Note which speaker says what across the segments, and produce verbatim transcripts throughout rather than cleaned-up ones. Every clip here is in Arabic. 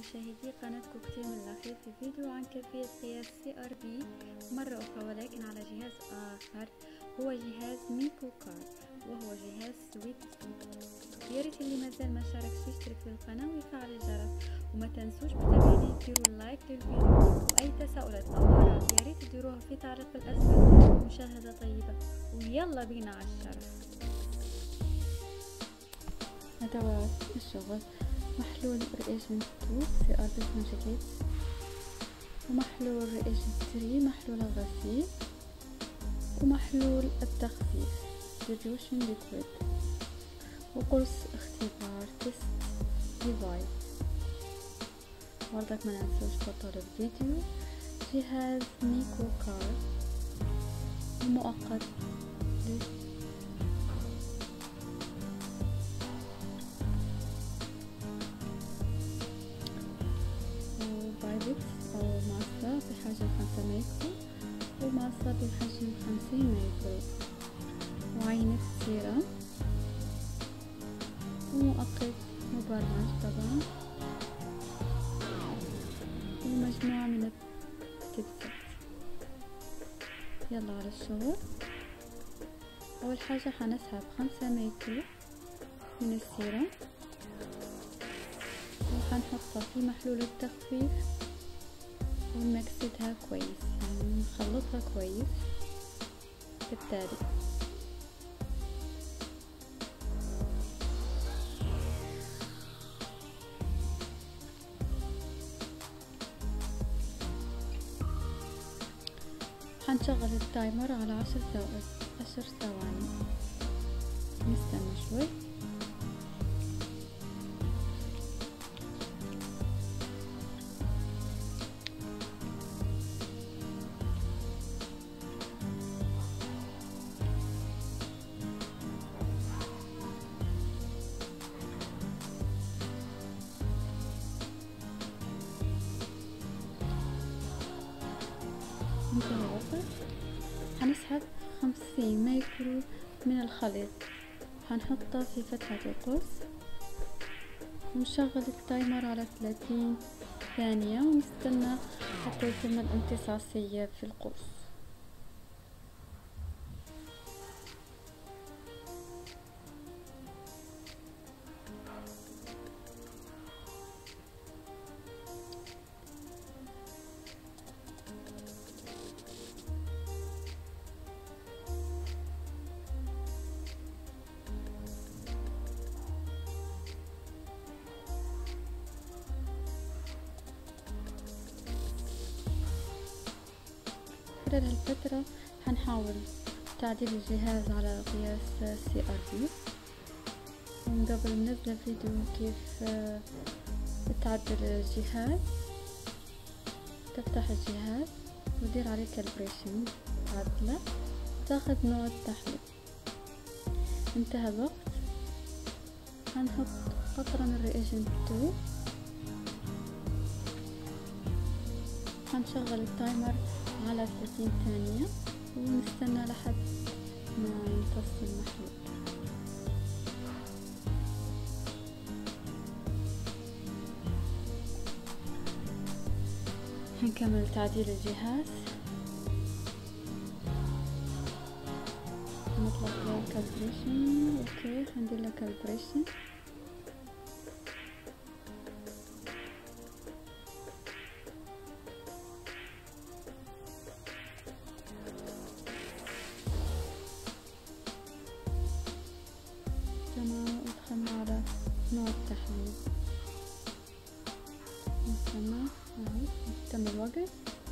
Speaker 1: مشاهدي قناة كوكتيل من الأخير في فيديو عن كيفية قياس سي آر بي مرة أخرى، ولكن على جهاز آخر هو جهاز ميكو كار، وهو جهاز سويت ستون. يا ريت اللي مازال ما شاركش يشترك في القناة ويفعل الجرس، وما تنسوش متابعيني ديروا لايك للفيديو، وأي تساؤلات أو آراء يا ريت تديروها في تعليق الأسفل. مشاهدة طيبة ويلا بينا على الشرح. أدوات الشغل: محلول رياجنت اثنين سي آر بي كونجيجيت، ومحلول رياجنت ثلاثة محلول الغسيل، ومحلول التخفيف ديليوشن ليكويد، وقرص اختبار تيست ديفايس. برضك ما ننسوش بطل الفيديو جهاز ميكو كار مؤقت بايبكس أو ماسة بحجم خمسة مايكرو، وماسة بحجم خمسين مايكرو، وعينة سيرم، ومؤقت مبرمج طبعا، ومجموعة من التبسات. يلا على الشغل. أول حاجة حنسحب خمسة مايكرو من السيرم وحنحطها في محلول التخفيف ونمكسدها كويس، يعني نخلطها كويس كالتالي: حنشغل التايمر على عشر ثواني عشر ثواني نستنى شوي. انتهى الوقت. حنسحب خمسين مايكرو من الخليط، حنحطه في فتحة القرص ونشغل التايمر على ثلاثين ثانية ونستنى حتى يتم الامتصاصية في القرص. خلال هالفترة حنحاول تعديل الجهاز على قياس سي آر بي. من قبل منزل فيديو كيف تعدل الجهاز. تفتح الجهاز ودير عليه كالبريشن عدلة، تاخذ نوع التحليل. انتهى الوقت. حنحط قطرة من رياجنت اثنين، حنشغل التايمر على ثلاثين ثانية ونستنى لحد ما يمتص المحلول. حنكمل تعديل الجهاز. نطلق له كالبريشن. اوكي، حندير له كالبريشن. تمام، ودخلنا على نوع التحليل. نستنى اهو تم الوقت.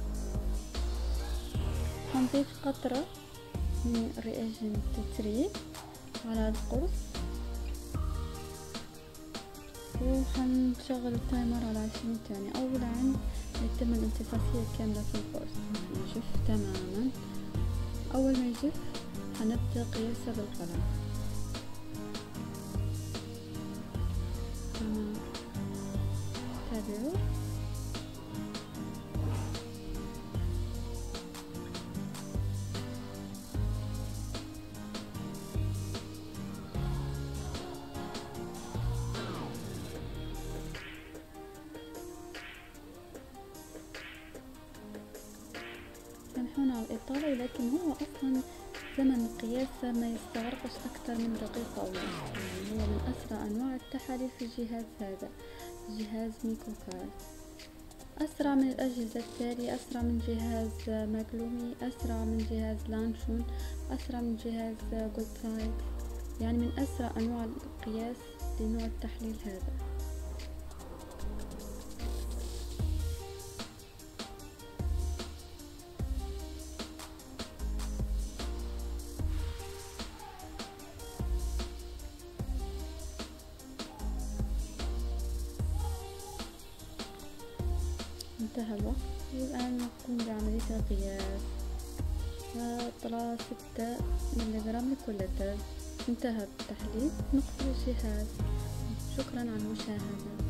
Speaker 1: حنضيف قطرة من رياجنت ثلاثة على القرص وحنشغل التايمر على عشرين ثانية أول عند يتم الامتصاصية الكاملة في القرص. يجف تماما. أول ما يجف حنبدأ قياسه بالقلم. تمام، تابعوا. يكون على الإطالة، ولكن هو أصلا زمن قياسه ما يستغرقش أكثر من دقيقة ونص. يعني هو من أسرع أنواع التحاليل في الجهاز هذا، جهاز ميكوكار. أسرع من الأجهزة التالية: أسرع من جهاز ماكلومي، أسرع من جهاز لانشون، أسرع من جهاز جولدرايد. يعني من أسرع أنواع القياس لنوع التحليل هذا. انتهى الوقت، والآن نقوم بعملية القياس. طلع ستة ملغرام لكل لتر. انتهى التحليل، نقفل الجهاز. شكرا على المشاهدة.